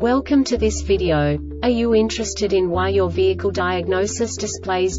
Welcome to this video. Are you interested in why your vehicle diagnosis displays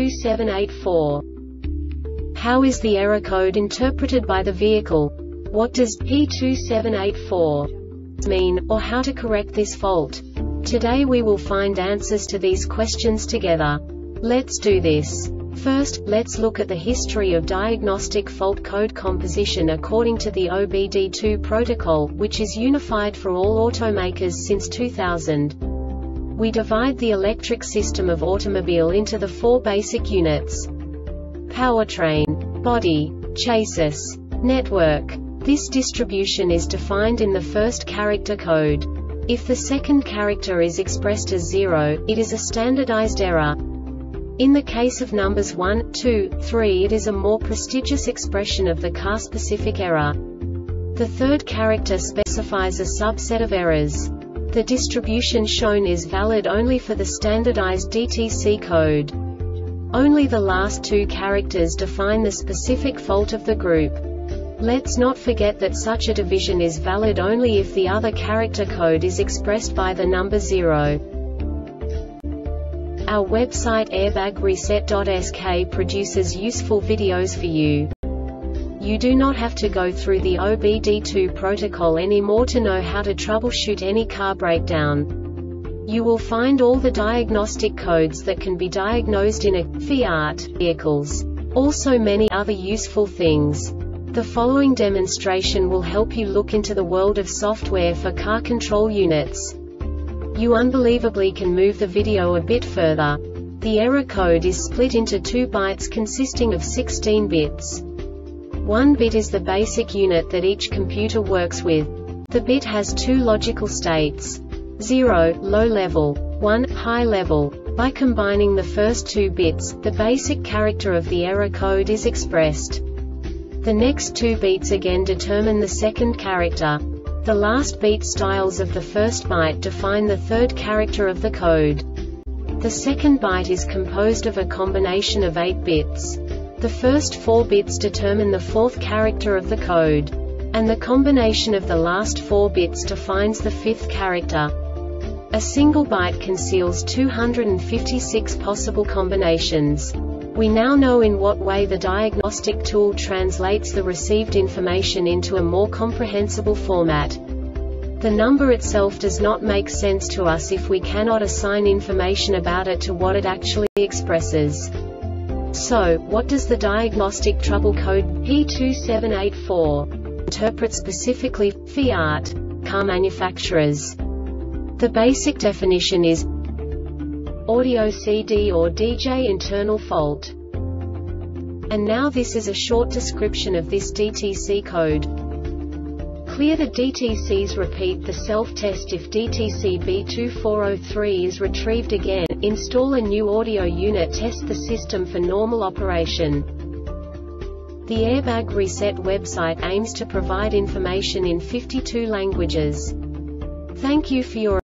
P2784? How is the error code interpreted by the vehicle? What does P2784 mean, or how to correct this fault? Today we will find answers to these questions together. Let's do this. First, let's look at the history of diagnostic fault code composition according to the OBD2 protocol, which is unified for all automakers since 2000. We divide the electric system of automobile into the four basic units: powertrain, body, chassis, network. This distribution is defined in the first character code. If the second character is expressed as 0, it is a standardized error. In the case of numbers 1, 2, 3, it is a more prestigious expression of the car-specific error. The third character specifies a subset of errors. The distribution shown is valid only for the standardized DTC code. Only the last two characters define the specific fault of the group. Let's not forget that such a division is valid only if the other character code is expressed by the number 0. Our website airbagreset.sk produces useful videos for you. You do not have to go through the OBD2 protocol anymore to know how to troubleshoot any car breakdown. You will find all the diagnostic codes that can be diagnosed in a Fiat vehicles. Also many other useful things. The following demonstration will help you look into the world of software for car control units. You unbelievably can move the video a bit further. The error code is split into 2 bytes consisting of 16 bits. 1 bit is the basic unit that each computer works with. The bit has 2 logical states: 0, low level, 1, high level. By combining the first 2 bits, the basic character of the error code is expressed. The next 2 beats again determine the second character. The last beat styles of the first byte define the third character of the code. The second byte is composed of a combination of 8 bits. The first 4 bits determine the fourth character of the code. And the combination of the last 4 bits defines the fifth character. A single byte conceals 256 possible combinations. We now know in what way the diagnostic tool translates the received information into a more comprehensible format. The number itself does not make sense to us if we cannot assign information about it to what it actually expresses. So, what does the diagnostic trouble code P2784 interpret specifically for Fiat car manufacturers? The basic definition is audio CD or DJ internal fault. And now this is a short description of this DTC code. Clear the DTCs. Repeat the self-test if DTC B2403 is retrieved again. Install a new audio unit. Test the system for normal operation. The Airbag Reset website aims to provide information in 52 languages. Thank you for your